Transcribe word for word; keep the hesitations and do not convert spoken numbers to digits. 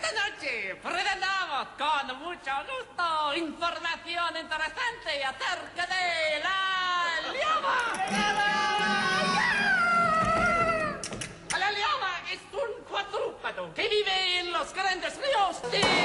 esta noche presentamos con mucho gusto información interesante acerca de la llama. La llama es un cuadrúpedo que vive en los grandes ríos de